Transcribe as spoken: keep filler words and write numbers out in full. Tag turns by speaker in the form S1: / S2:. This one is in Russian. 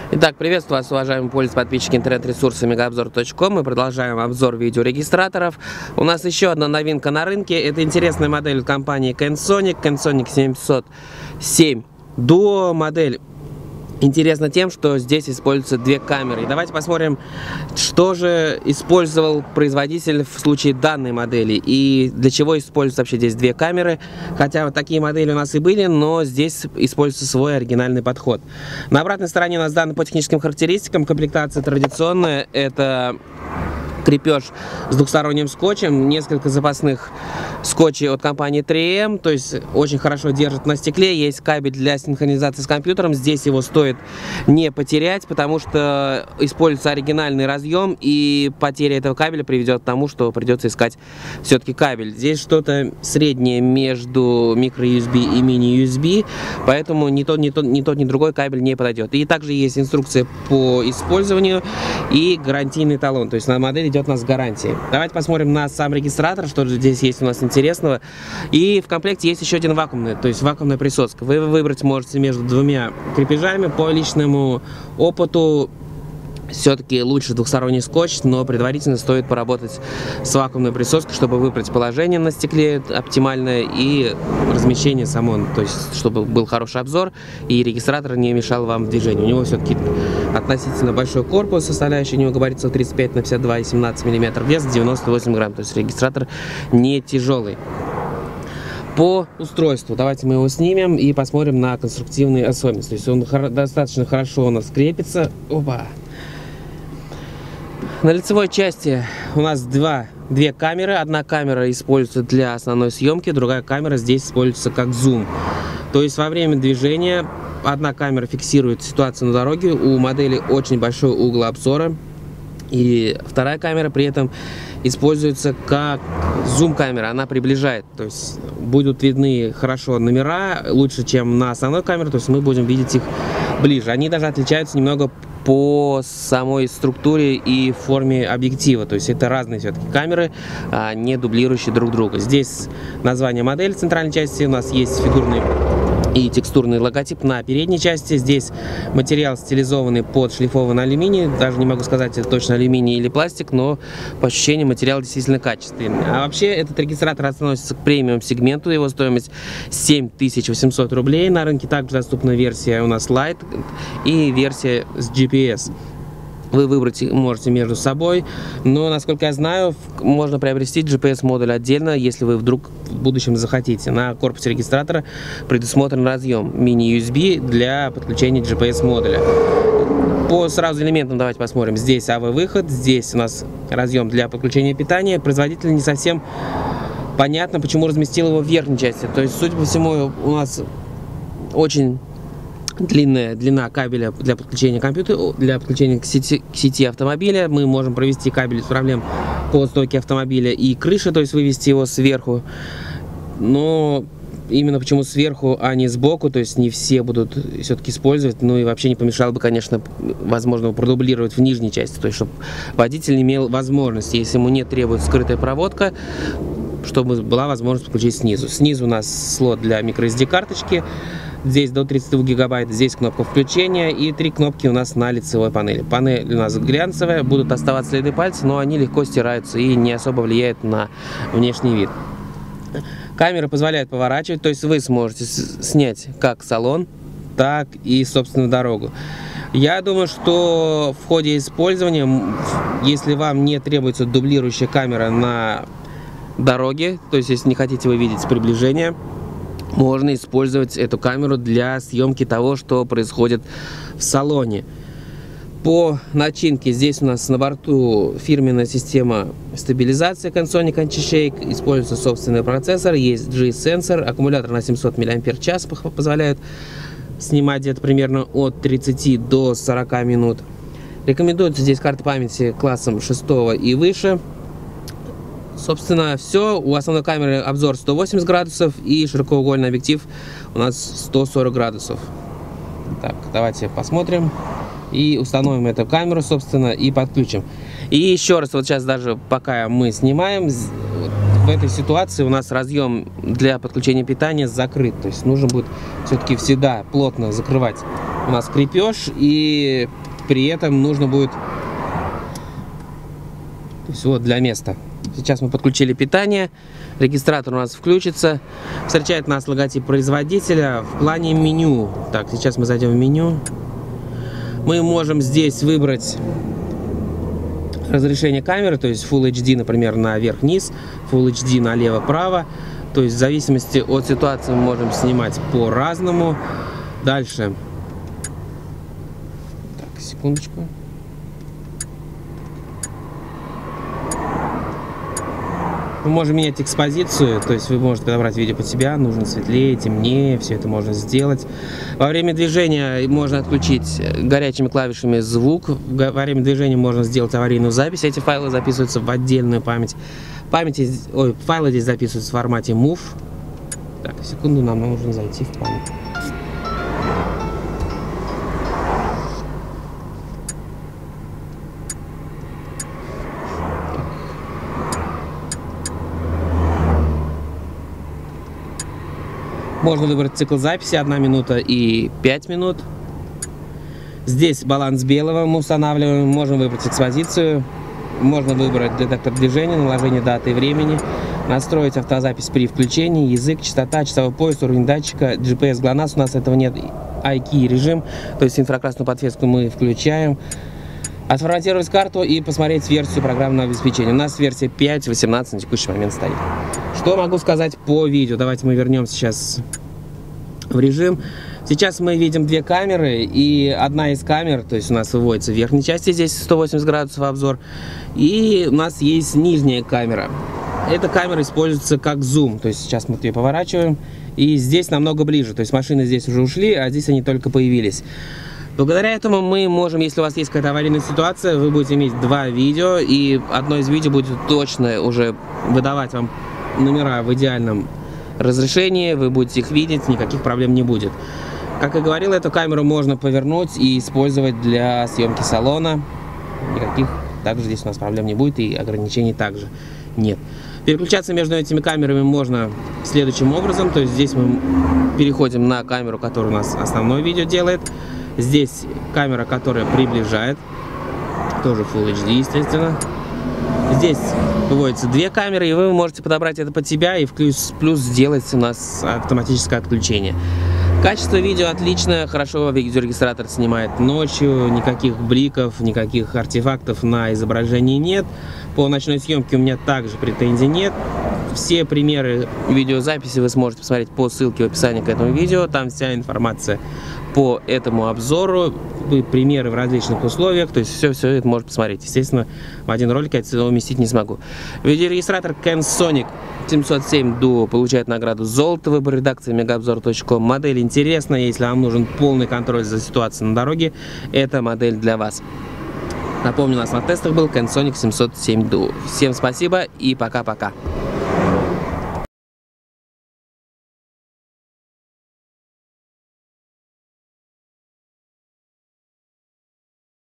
S1: Итак, приветствую вас, уважаемые пользователи, подписчики интернет-ресурса мегаобзор точка ком. Мы продолжаем обзор видеорегистраторов. У нас еще одна новинка на рынке. Это интересная модель компании Cansonic. Cansonic семьсот семь Duo модель. Интересно тем, что здесь используются две камеры. И давайте посмотрим, что же использовал производитель в случае данной модели. И для чего используются вообще здесь две камеры. Хотя вот такие модели у нас и были, но здесь используется свой оригинальный подход. На обратной стороне у нас данные по техническим характеристикам. Комплектация традиционная. Это крепеж с двухсторонним скотчем, несколько запасных скотчей от компании три эм, то есть очень хорошо держит на стекле. Есть кабель для синхронизации с компьютером, здесь его стоит не потерять, потому что используется оригинальный разъем, и потеря этого кабеля приведет к тому, что придется искать все-таки кабель. Здесь что-то среднее между микро-ю эс би и мини-ю эс би, поэтому ни тот, ни тот, ни тот, ни другой кабель не подойдет. И также есть инструкция по использованию и гарантийный талон, то есть на модель идет у нас гарантия. Давайте посмотрим на сам регистратор, что же здесь есть у нас интересного. И в комплекте есть еще один вакуумный, то есть вакуумная присоска. Вы выбрать можете между двумя крепежами. По личному опыту все-таки лучше двухсторонний скотч, но предварительно стоит поработать с вакуумной присоской, чтобы выбрать положение на стекле оптимальное и размещение само, то есть чтобы был хороший обзор и регистратор не мешал вам в движении. У него все-таки относительно большой корпус, составляющий у него габарит сто тридцать пять на пятьдесят два и семнадцать миллиметров, вес девяносто восемь грамм, то есть регистратор не тяжелый. По устройству давайте мы его снимем и посмотрим на конструктивные особенности. То есть он хор- достаточно хорошо у нас крепится. Опа! На лицевой части у нас два, две камеры. Одна камера используется для основной съемки, другая камера здесь используется как зум. То есть во время движения одна камера фиксирует ситуацию на дороге, у модели очень большой угол обзора. И вторая камера при этом используется как зум-камера, она приближает, то есть будут видны хорошо номера, лучше, чем на основной камере, то есть мы будем видеть их ближе. Они даже отличаются немного по самой структуре и форме объектива, то есть это разные все-таки камеры, а не дублирующие друг друга. Здесь название модели в центральной части, у нас есть фигурный и текстурный логотип на передней части. Здесь материал стилизованный под шлифованный алюминий. Даже не могу сказать, это точно алюминий или пластик, но по ощущению материал действительно качественный. А вообще этот регистратор относится к премиум сегменту. Его стоимость семь тысяч восемьсот рублей. На рынке также доступна версия у нас Lite и версия с джи пи эс. Вы выбрать можете между собой, но, насколько я знаю, можно приобрести джи пи эс-модуль отдельно, если вы вдруг в будущем захотите. На корпусе регистратора предусмотрен разъем мини-ю эс би для подключения джи пи эс-модуля. По сразу элементам давайте посмотрим. Здесь эй ви-выход, здесь у нас разъем для подключения питания. Производитель не совсем понятно, почему разместил его в верхней части. То есть, судя по всему, у нас очень длинная длина кабеля для подключения компьютера, для подключения к сети, к сети автомобиля. Мы можем провести кабель без проблем по стойке автомобиля и крыши, то есть вывести его сверху. Но именно почему сверху, а не сбоку, то есть не все будут все-таки использовать. Ну и вообще не помешало бы, конечно, возможно, продублировать в нижней части, то есть чтобы водитель имел возможность, если ему не требуется скрытая проводка, чтобы была возможность подключить снизу. Снизу у нас слот для микро эс ди карточки. Здесь до тридцати двух гигабайт, здесь кнопка включения и три кнопки у нас на лицевой панели. Панель у нас глянцевая, будут оставаться следы пальцев, но они легко стираются и не особо влияют на внешний вид. Камера позволяет поворачивать, то есть вы сможете снять как салон, так и, собственно, дорогу. Я думаю, что в ходе использования, если вам не требуется дублирующая камера на дороге, то есть если не хотите вы видеть приближение, можно использовать эту камеру для съемки того, что происходит в салоне. По начинке здесь у нас на борту фирменная система стабилизации Cansonic Anti-Shake, используется собственный процессор, есть джи эс-сенсор, аккумулятор на семьсот миллиампер-час позволяет снимать где-то примерно от тридцати до сорока минут. Рекомендуется здесь карта памяти классом шестого и выше. Собственно, все. У основной камеры обзор сто восемьдесят градусов и широкоугольный объектив у нас сто сорок градусов. Так, давайте посмотрим и установим эту камеру, собственно, и подключим. И еще раз, вот сейчас даже пока мы снимаем, в этой ситуации у нас разъем для подключения питания закрыт. То есть нужно будет все-таки всегда плотно закрывать у нас крепеж, и при этом нужно будет, то есть вот для места. Сейчас мы подключили питание, регистратор у нас включится, встречает нас логотип производителя. В плане меню, так, сейчас мы зайдем в меню, мы можем здесь выбрать разрешение камеры, то есть Full эйч ди, например, наверх-вниз, Full эйч ди налево-право. То есть в зависимости от ситуации мы можем снимать по-разному. Дальше. Так, секундочку. Мы можем менять экспозицию, то есть вы можете подобрать видео под себя, нужно светлее, темнее, все это можно сделать. Во время движения можно отключить горячими клавишами звук, во время движения можно сделать аварийную запись, эти файлы записываются в отдельную память. Памяти, ой, файлы здесь записываются в формате мув. Так, секунду, нам нужно зайти в память. Можно выбрать цикл записи одна минута и пять минут. Здесь баланс белого мы устанавливаем. Можно выбрать экспозицию. Можно выбрать детектор движения, наложение даты и времени. Настроить автозапись при включении, язык, частота, часовой пояс, уровень датчика, джи пи эс глонасс. У нас этого нет. ай кей режим, то есть инфракрасную подсветку мы включаем. Отформатировать карту и посмотреть версию программного обеспечения. У нас версия пять точка восемнадцать на текущий момент стоит. Что могу сказать по видео? Давайте мы вернемся сейчас в режим. Сейчас мы видим две камеры, и одна из камер, то есть у нас выводится в верхней части, здесь сто восемьдесят градусов обзор, и у нас есть нижняя камера. Эта камера используется как зум, то есть сейчас мы ее поворачиваем, и здесь намного ближе, то есть машины здесь уже ушли, а здесь они только появились. Благодаря этому мы можем, если у вас есть какая-то аварийная ситуация, вы будете иметь два видео, и одно из видео будет точно уже выдавать вам номера в идеальном разрешении, вы будете их видеть, никаких проблем не будет. Как и говорил, эту камеру можно повернуть и использовать для съемки салона. Никаких также здесь у нас проблем не будет, и ограничений также нет. Переключаться между этими камерами можно следующим образом. То есть здесь мы переходим на камеру, которая у нас основное видео делает. Здесь камера, которая приближает, тоже Full эйч ди, естественно. Здесь выводятся две камеры, и вы можете подобрать это под себя, и в плюс, плюс сделать у нас автоматическое отключение. Качество видео отличное, хорошо видеорегистратор снимает ночью, никаких бликов, никаких артефактов на изображении нет. По ночной съемке у меня также претензий нет. Все примеры видеозаписи вы сможете посмотреть по ссылке в описании к этому видео. Там вся информация по этому обзору, примеры в различных условиях. То есть все-все это можно посмотреть. Естественно, в один ролик я это уместить не смогу. Видеорегистратор Cansonic семьсот семь Duo получает награду золото. Выбор редакции мегаобзор точка ком. Модель интересная, если вам нужен полный контроль за ситуацией на дороге. Это модель для вас. Напомню, у нас на тестах был Cansonic семьсот семь Duo. Всем спасибо и пока-пока.